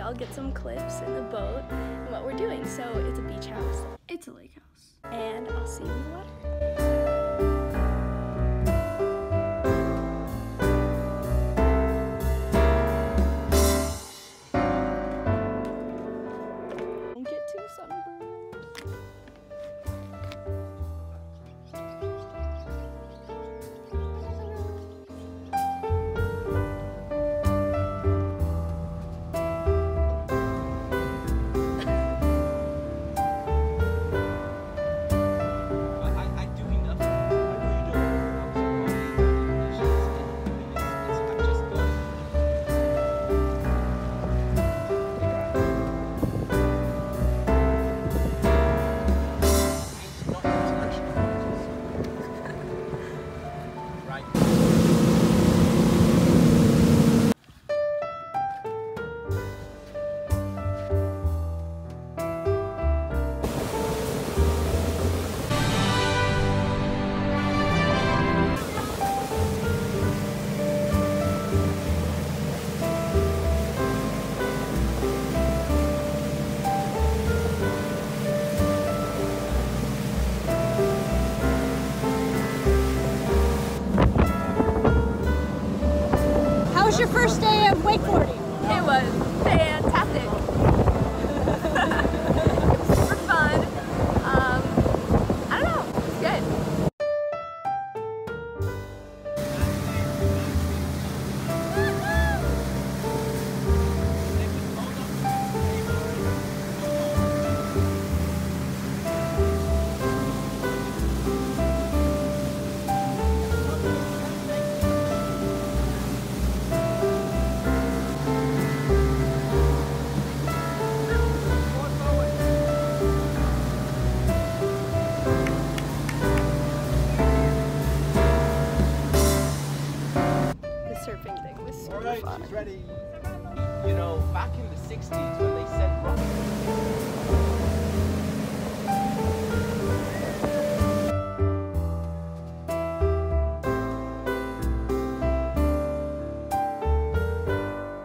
I'll get some clips in the boat and what we're doing. So it's a beach house. It's a lake house. And I'll see you in the water. Don't get too sunburned. How was your first day of wakeboarding? It was fantastic. It was super fun. I don't know, it was good. Surfing thing was super fun. She's ready. You know, back in the 60s,